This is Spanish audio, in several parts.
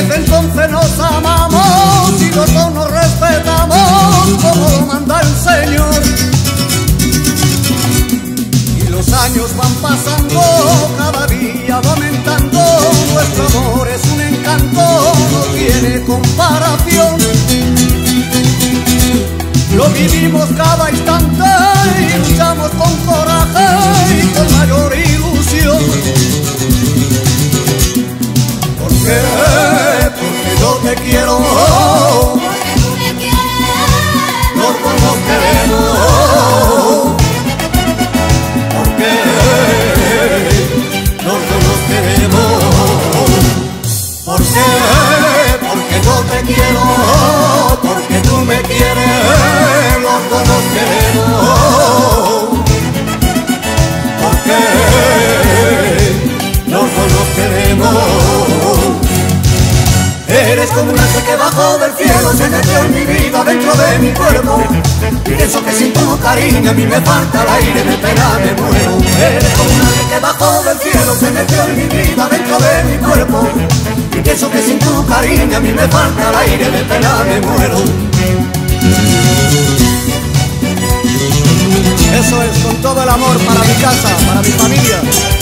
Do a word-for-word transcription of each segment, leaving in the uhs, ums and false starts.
Desde entonces nos amamos y los dos nos respetamos como lo manda el Señor. Y los años van pasando, cada día va aumentando, nuestro amor es un encanto, no tiene comparación. Lo vivimos cada instante y luchamos con coraje y con mayor ilusión. ¿Por qué? Porque yo te quiero, porque tú me quieres, los dos nos queremos. ¿Por qué? Los dos nos queremos. ¿Por qué? Porque yo te quiero, porque tú me quieres, los dos nos queremos. ¿Por qué? Los dos nos queremos. Eres como un ángel que bajó del cielo, se metió en mi vida, dentro de mi cuerpo. Y pienso que sin tu cariño a mí me falta el aire, de pena me muero. Eres como un ángel que bajó del cielo, se metió en mi vida, dentro de mi cuerpo. Y pienso que sin tu cariño a mí me falta el aire, de pena me muero. Eso es con todo el amor para mi casa, para mi familia.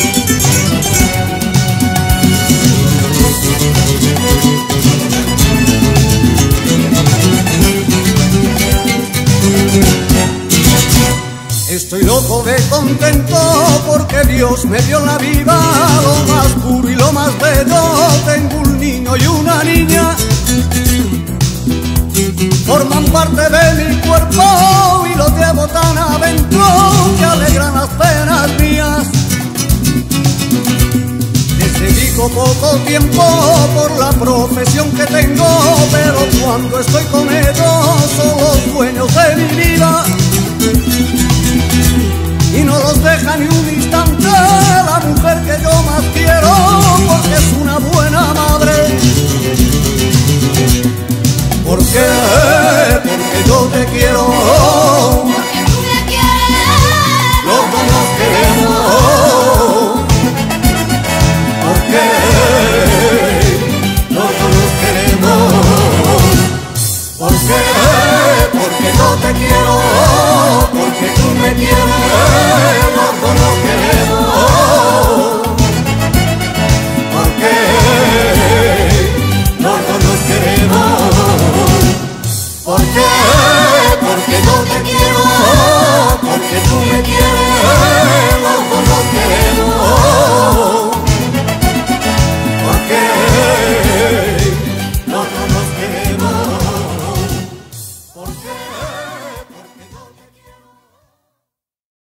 Estoy loco de contento porque Dios me dio en la vida lo más puro y lo más bello. Tengo un niño y una niña, forman parte de mi cuerpo y los llevo tan adentro que alegran las penas mías. Les dedico poco tiempo por la profesión que tengo, pero cuando estoy con ellos son los dueños de mi vida. Y no los deja ni un instante la mujer que yo más